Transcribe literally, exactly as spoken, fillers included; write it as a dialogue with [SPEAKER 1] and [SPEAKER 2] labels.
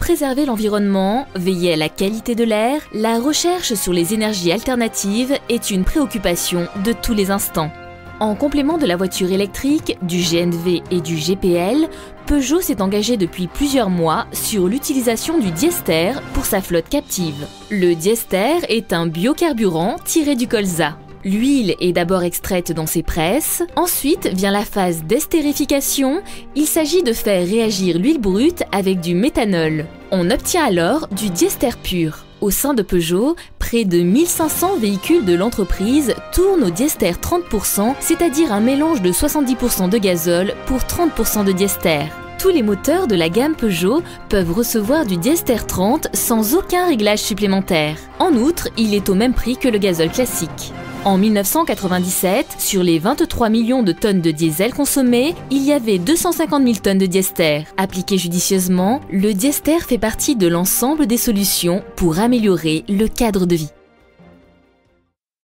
[SPEAKER 1] préserver l'environnement, veiller à la qualité de l'air, la recherche sur les énergies alternatives est une préoccupation de tous les instants. En complément de la voiture électrique, du G N V et du G P L, Peugeot s'est engagé depuis plusieurs mois sur l'utilisation du diester pour sa flotte captive. Le diester est un biocarburant tiré du colza. L'huile est d'abord extraite dans ses presses, ensuite vient la phase d'estérification. Il s'agit de faire réagir l'huile brute avec du méthanol. On obtient alors du diester pur. Au sein de Peugeot, près de mille cinq cents véhicules de l'entreprise tournent au diester trente pour cent, c'est-à-dire un mélange de soixante-dix pour cent de gazole pour trente pour cent de diester. Tous les moteurs de la gamme Peugeot peuvent recevoir du diester trente sans aucun réglage supplémentaire. En outre, il est au même prix que le gazole classique. En mille neuf cent quatre-vingt-dix-sept, sur les vingt-trois millions de tonnes de diesel consommées, il y avait deux cent cinquante mille tonnes de diester. Appliqué judicieusement, le diester fait partie de l'ensemble des solutions pour améliorer le cadre de vie.